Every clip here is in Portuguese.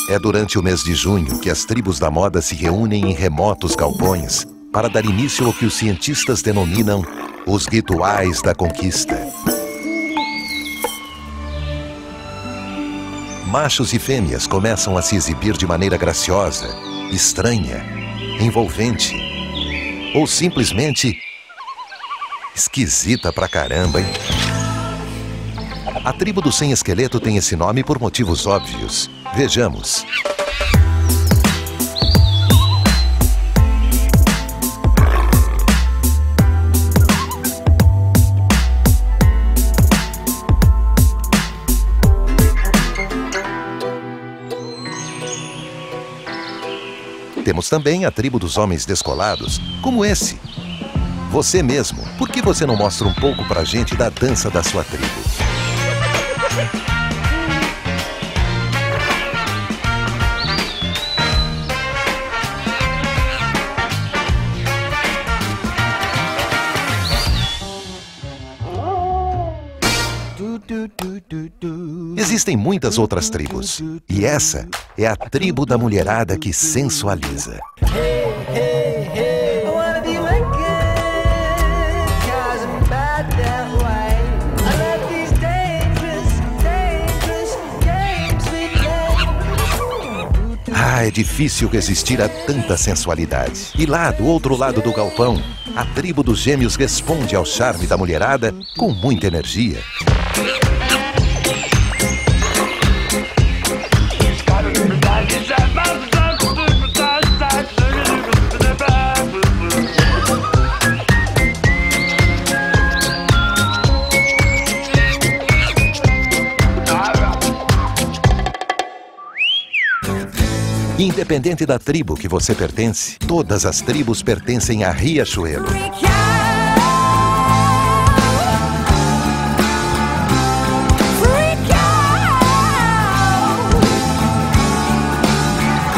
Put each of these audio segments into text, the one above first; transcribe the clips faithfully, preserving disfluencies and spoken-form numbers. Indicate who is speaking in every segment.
Speaker 1: É durante o mês de junho que as tribos da moda se reúnem em remotos galpões para dar início ao que os cientistas denominam os rituais da conquista. Machos e fêmeas começam a se exibir de maneira graciosa, estranha, envolvente ou simplesmente esquisita pra caramba, hein? A tribo do sem esqueleto tem esse nome por motivos óbvios. Vejamos. Temos também a tribo dos homens descolados, como esse. Você mesmo, por que você não mostra um pouco pra gente da dança da sua tribo? Existem muitas outras tribos, e essa é a tribo da mulherada que sensualiza. Ah, é difícil resistir a tanta sensualidade. E lá, do outro lado do galpão, a tribo dos gêmeos responde ao charme da mulherada com muita energia. Independente da tribo que você pertence, todas as tribos pertencem a Riachuelo.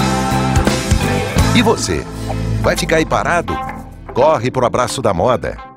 Speaker 1: E você? Vai ficar aí parado? Corre pro abraço da moda!